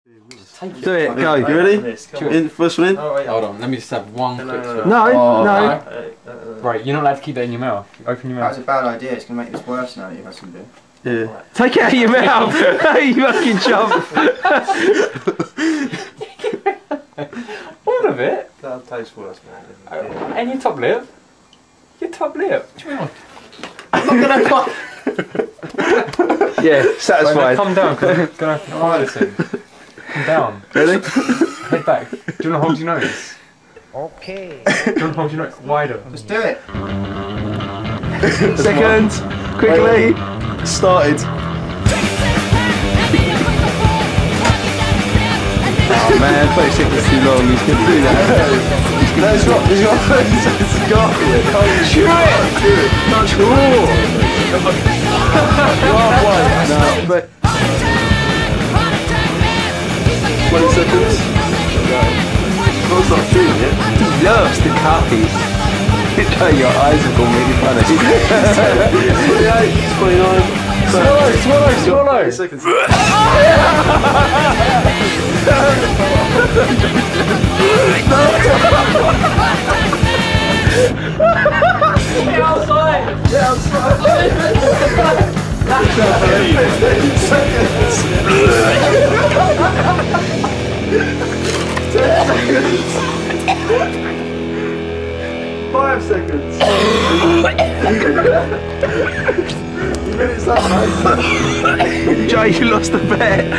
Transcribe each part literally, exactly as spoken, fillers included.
Take Do it, go. You ready? In, first one in? Oh, wait, hold on, let me just have one quick No, swim. no. Oh, no. no. Right, you're not allowed to keep that in your mouth. Open your mouth. That's a bad idea, it's going to make this worse now that you've had some beer. Yeah. Right. Take it out of your mouth! Hey, you fucking chump! All of it? That'll taste worse, man. Oh, and your top lip? Your top lip? What do you mean? I'm not gonna Yeah, satisfied. Right, come down, because I'm gonna have to fire this in. Come down. Ready? Head back. Do you want to hold your nose? Okay. Do you want to hold your nose wider? Just do it. Second, quickly. Started. Oh man, thirty seconds too long. He's gonna do that. No, it's not. He's got thirty seconds to go. Chew it. Not sure. No, but twenty seconds. No, it's not chewing it. He loves the coffee. Your eyes are going really funny. twenty-eight, twenty-nine. Swallow, swallow, swallow! thirty seconds. Get outside! Get outside! fifteen seconds. ten seconds. Five seconds. Minutes up, mate. Jay, you lost the bet.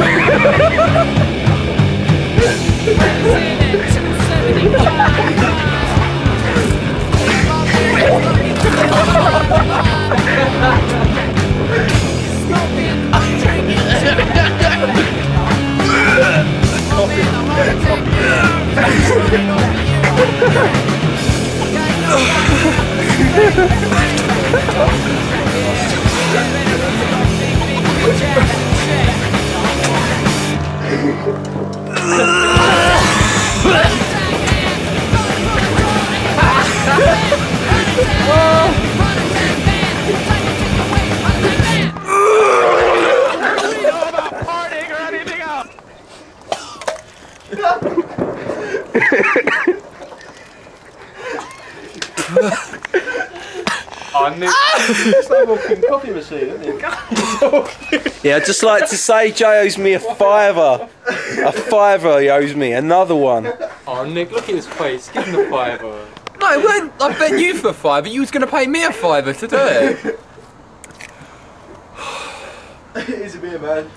It's like a walking coffee machine, isn't it? Yeah, I'd just like to say Jay owes me a fiver. A fiver he owes me, another one. Oh Nick, look at his face, give him a fiver. No, it weren't, I bet you for a fiver, you was going to pay me a fiver to do it. Easy beer, man.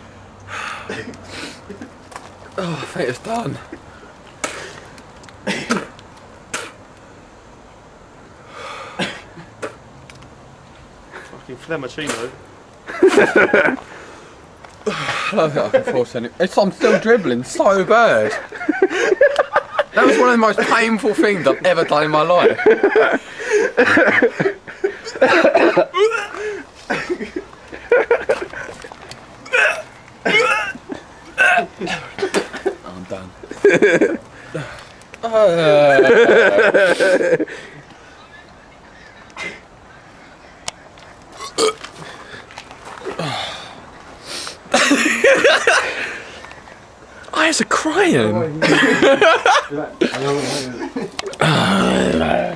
Oh, I think it's done. Fucking Flemachino. I don't think I can force any. It's, I'm still dribbling so bad. That was one of the most painful things I've ever done in my life. I'm done. uh, Eyes are crying.